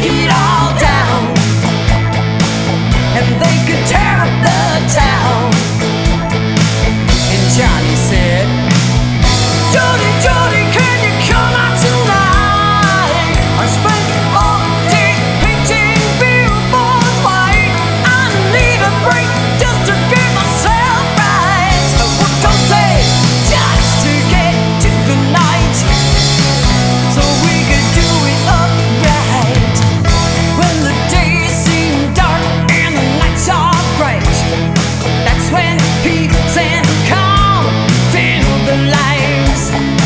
it all down, and they could tear up the town. And Johnny said, Jody, Jody, can you come out tonight? I spent all day painting billboards white. I need a break just to get myself right. I worked all day just to get to the night, so we could do it upright. When the days seem dark and the nights are bright, that's when peace and calm fill the lives.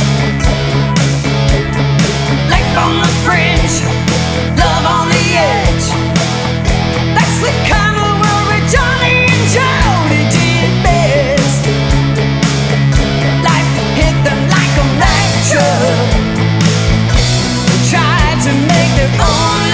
Life on the fringe, love on the edge. That's the kind of world where Johnny and Jody did best. Life hit them like a lecture. They tried to make their own